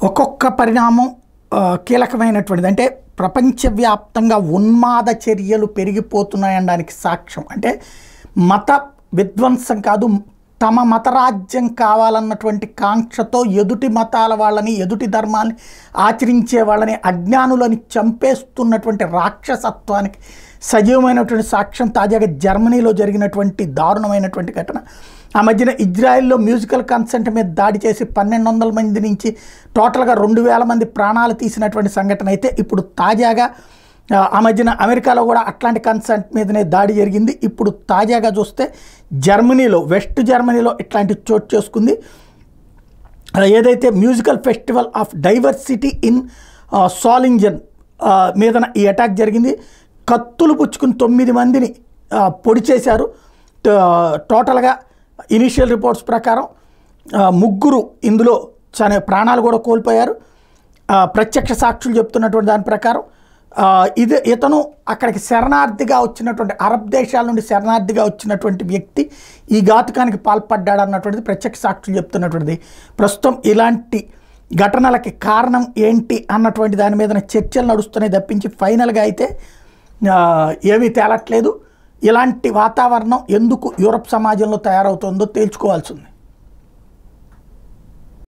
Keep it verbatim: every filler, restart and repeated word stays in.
ఒక్కొక్క పరిణామం కీలకమైనటువంటిది. అంటే ప్రపంచవ్యాప్తంగా ఉన్మాద చర్యలు పెరిగిపోతున్నాయనడానికి సాక్ష్యం. అంటే మత విధ్వంసం కాదు, తమ మతరాజ్యం కావాలన్నటువంటి కాంక్షతో ఎదుటి మతాల వాళ్ళని, ఎదుటి ధర్మాన్ని ఆచరించే వాళ్ళని, అజ్ఞానులని చంపేస్తున్నటువంటి రాక్షసత్వానికి సజీవమైనటువంటి సాక్ష్యం తాజాగా జర్మనీలో జరిగినటువంటి దారుణమైనటువంటి ఘటన. ఆ మధ్యన ఇజ్రాయెల్లో మ్యూజికల్ కన్సెంట్ మీద దాడి చేసి పన్నెండు వందల మంది నుంచి టోటల్గా రెండు వేల మంది ప్రాణాలు తీసినటువంటి సంఘటన అయితే ఇప్పుడు తాజాగా ఆ మధ్యన అమెరికాలో కూడా అట్లాంటి కన్సెంట్ మీదనే దాడి జరిగింది. ఇప్పుడు తాజాగా చూస్తే జర్మనీలో, వెస్ట్ జర్మనీలో ఇట్లాంటి చోటు చేసుకుంది. ఏదైతే musical festival of diversity in సాలింజన్ మీదన ఈ అటాక్ జరిగింది. కత్తులు పుచ్చుకుని తొమ్మిది మందిని పొడి చేశారు. టోటల్గా ఇనీషియల్ రిపోర్ట్స్ ప్రకారం ముగ్గురు ఇందులో చని ప్రాణాలు కూడా కోల్పోయారు. ప్రత్యక్ష సాక్షులు చెప్తున్నటువంటి దాని ప్రకారం ఇది ఇతను అక్కడికి శరణార్థిగా వచ్చినటువంటి, అరబ్ దేశాల నుండి శరణార్థిగా వచ్చినటువంటి వ్యక్తి ఈ ఘాతుకానికి పాల్పడ్డాడు అన్నటువంటిది ప్రత్యక్ష సాక్షులు చెప్తున్నటువంటిది. ప్రస్తుతం ఇలాంటి ఘటనలకి కారణం ఏంటి అన్నటువంటి దాని మీద చర్చలు నడుస్తున్నాయి తప్పించి ఫైనల్గా అయితే ఏమీ తేలట్లేదు. ఇలాంటి వాతావరణం ఎందుకు యూరప్ సమాజంలో తయారవుతుందో తేల్చుకోవాల్సి ఉంది.